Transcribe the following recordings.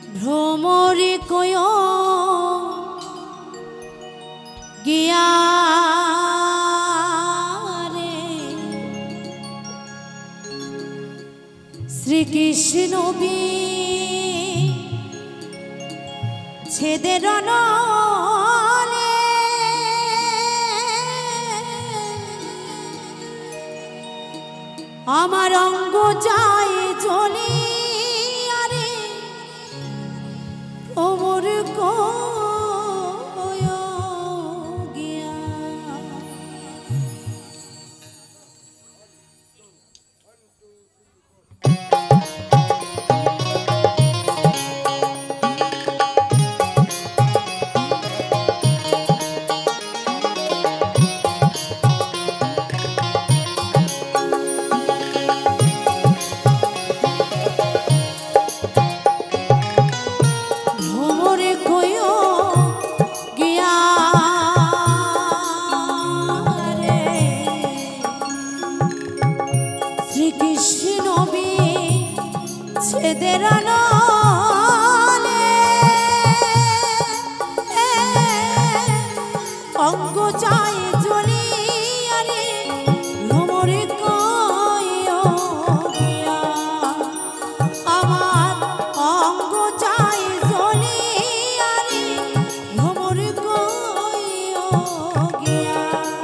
ভ্রমরে কয় গিয়া রে শ্রীকৃষ্ণ বি ছেদের নলে আমার অঙ্গ যায় জ্বলে আরে ওমর কয় গিয়া ছেদের নলে অঙ্গ যায় জ্বলি আরে ভ্রমর কয় গিয়া আমার অঙ্গ যায় জ্বলি আরে ভ্রমর কয় গিয়া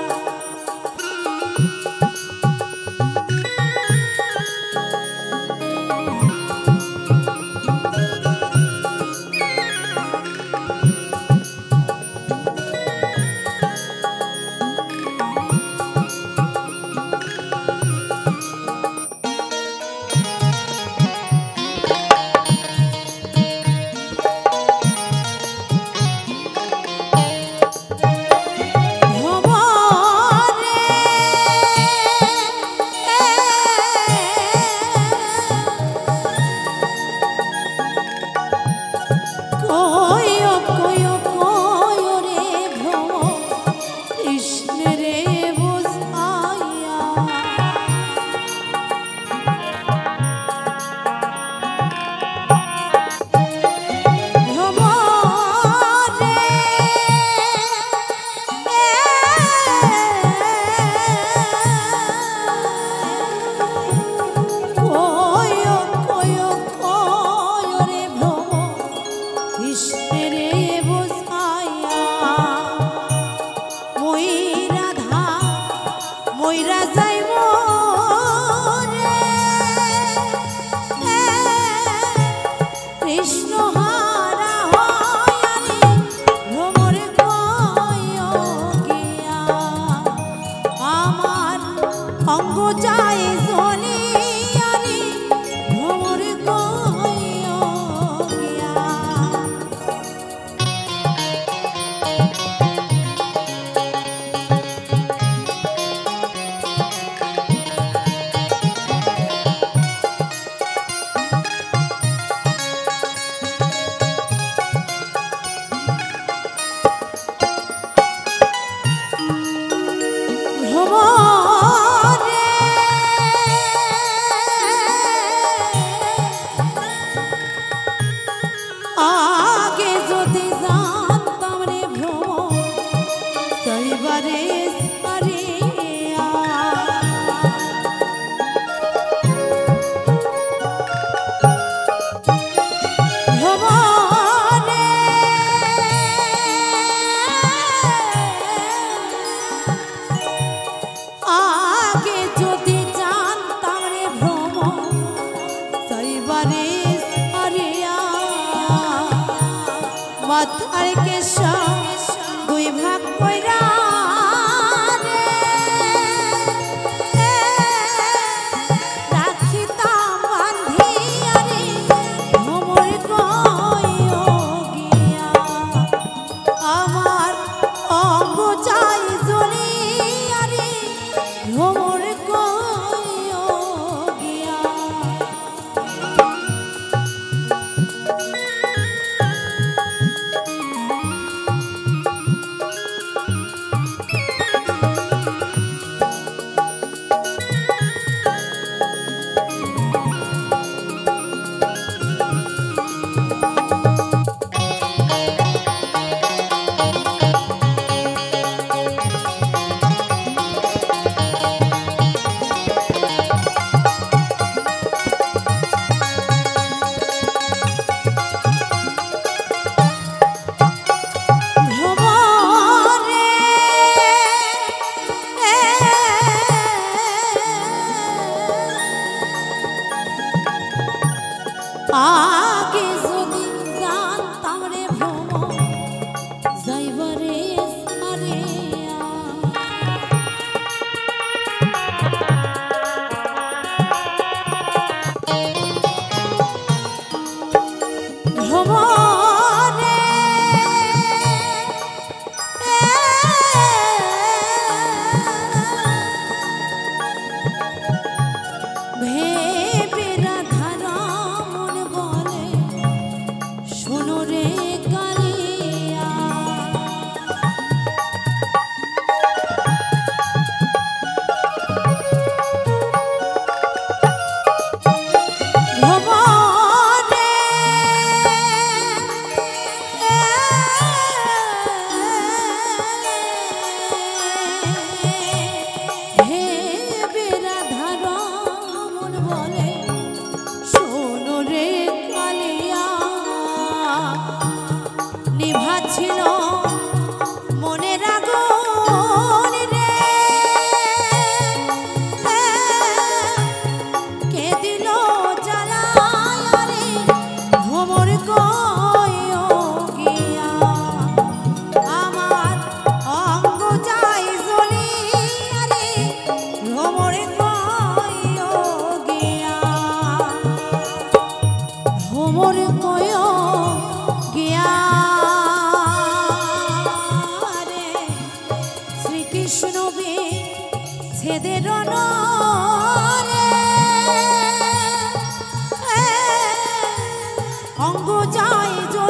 অঙ্গ যায় জ্বলি আরে ভ্রমর কয় গিয়া আগে যদি জানতাম রে ভ্রমর কইবারে সারিয়া ভ্রমরে আগে যদি জানতাম রে ভ্রমর কইবারে সারিয়া মাথার কেশ দুই ভাগ কইরা রে রাখিতাম বান্ধিয়া রে ভ্রমর কয় গিয়া আমার অঙ্গ যায় জ্বলিয়া রে ভ্রমর কয় গিয়া ভ্রমরে ভেবে রাধার মন বলে শোনো রে কালিয়া ছিল মনের আগুন রে কে দিল জ্বালায় রে ভ্রমর কইও গিয়া আমার অঙ্গ যায় জ্বলিয়া রে ভ্রমর কইও গিয়া ভ্রমর কইও গিয়া কৃষ্ণ ছেদের অঙ্গ যায়